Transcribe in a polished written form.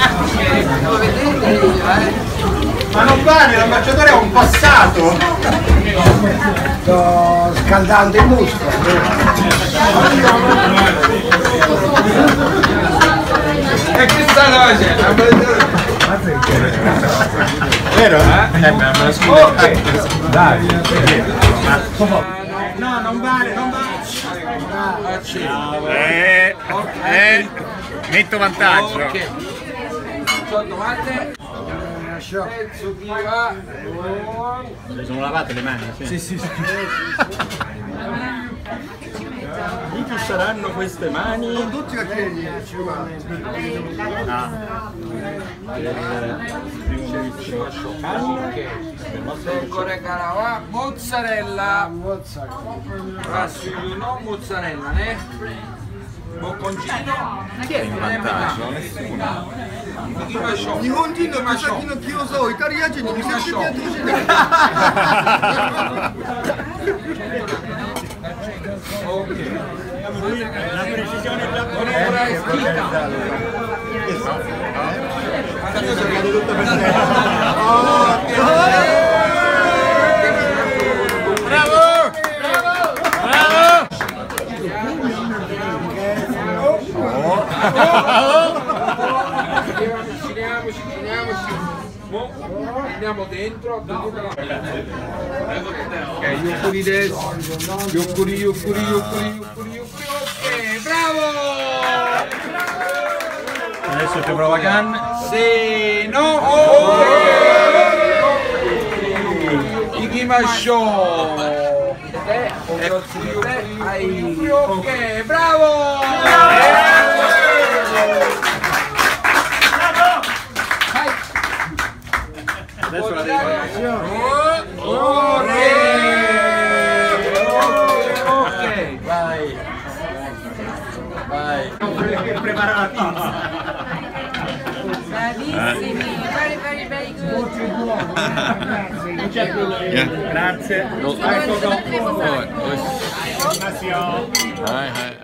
Lo vedete? Ma non vale, l'ambasciatore ha un passato! Sto scaldando il muscolo. E che stanno facendo? Vero? Me lo scrivo. Ok. Dai. No, non vale, non vale. Netto vantaggio. Ok. Sono domande. Pezzo chi va? Mi sono lavate le mani? Sì, sì, sì. Di chi saranno queste mani? Sono tutti a piedi. Primo ministro Kan. Pecore carava, mozzarella. Rassugno, non mozzarella, né? Bocconcino. Chi è in vantaggio? Nessuno. Nihonjin no Kazaki no Kyoso, italiani ni misete mi yatoshiite. Ok. La precisione Ora è scritta. Bravo! Bravo! Avviciniamoci. Andiamo dentro. Ok, gli occhi destra. Gli occhi. Ok, bravo! Adesso ci prova Kan. Sì, no! Ikimasho! Ok, bravo! Adesso la decorazione. Ok, Vai. Vai. Prepara la pizza. Bravissimi, very good. Grazie. Ecco, Grazie.